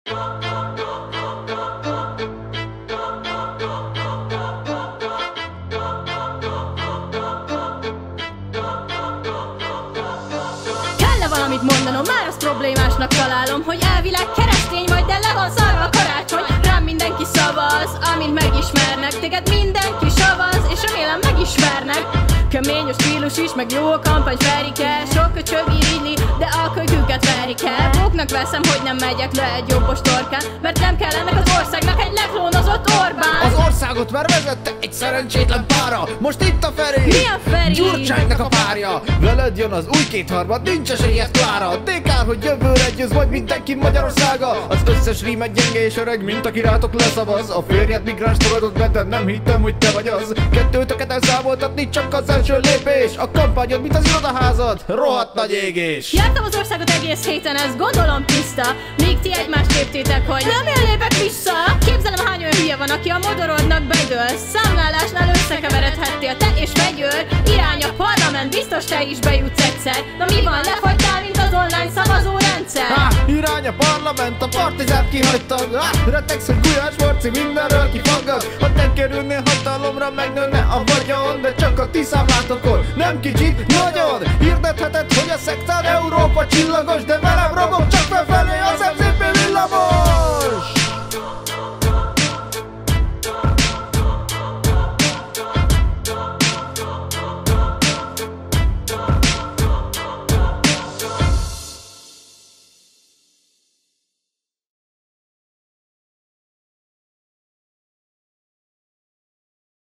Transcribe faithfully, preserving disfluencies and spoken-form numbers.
Valamit mondanom, már azt problémásnak találom, hogy elvileg keresztény vagy, de le van szarva a karácsony. Rám mindenki szavaz, amint megismernek, téged mindenki savaz, és remélem megismernek. Kemény a stílus is, meg jó a kampány Ferike. Sok köcsög irigyli, de a kölyküket verik el. Bóknak veszem, hogy nem megyek le egy jobbos torkán, mert nem kell ennek az országnak egy leklónozott Orbán. Az országot már vezette egy szerencsétlen pára. Most itt a Feri! Mi a Feri? Gyurcsánynak a párja. Veled jön az új kétharmad, nincs esélyed Klára. De kár, hogy jövőre győz majd mindenki Magyarországa. Az összes rímet gyenge és öreg, mint aki rátok leszavaz. A férjed migráns fogadott be, de nem hittem, hogy te vagy az. Kettőtöket elszámoltatni csak az első lépés. A kampányod, mint az irodaházad, rohadt nagy égés. Jártam az országot egész héten, ezt gondolom tiszta. Míg ti egymást léptétek, hogy nem én lépek vissza. Képzelem, hány olyan hülye van, aki a modorodnak bedől. Számlálásnál összekeveredhettél te és Megyőr. Irány a parlament, biztos te is bejutsz egyszer. Na mi van, lefagytál, mint az online szavazó rendszer? Há, irány a parlament, a partizát kihagytad. Há, retegsz, hogy Gulyás Marci mindenről kifagad. Ha te kerülnél hatalomra, megnőne a vagyon, de csak a ti számlátokon, nem kicsit, nagyon. Hirdetheted, hogy a szektár Európa csillagos, de